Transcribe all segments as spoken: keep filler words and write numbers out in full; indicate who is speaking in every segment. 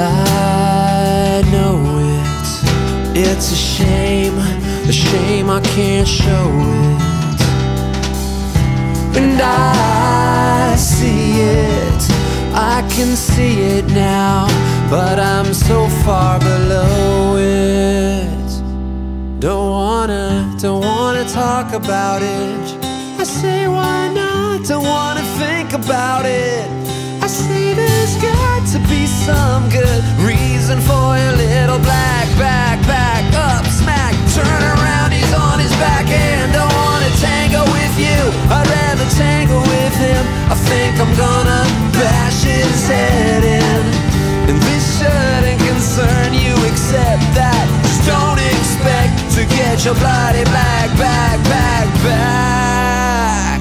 Speaker 1: I know it, it's a shame, a shame I can't show it. And I see it, I can see it now, but I'm so far below it. Don't wanna, don't wanna talk about it. I say why not, don't wanna think about it. I say there's got to be some good reason for your little black back, back up, smack, turn around, he's on his back and don't wanna tango with you. I'd rather tango with him. I think I'm gonna bash his head in. And this shouldn't concern you except that just don't expect to get your bloody black back, back, back.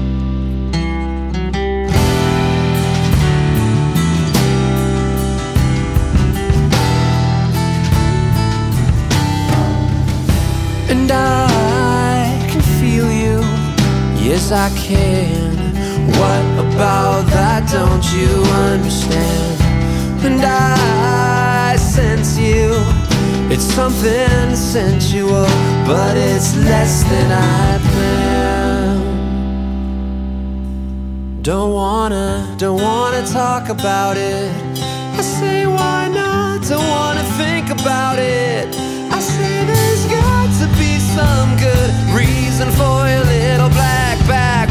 Speaker 1: And I can feel you, yes I can. What about that don't you understand? And I sense you, it's something sensual, but it's less than I planned. Don't wanna, don't wanna talk about it. I say why not, don't wanna think about it. I say there's got to be some good reason for your little black bag.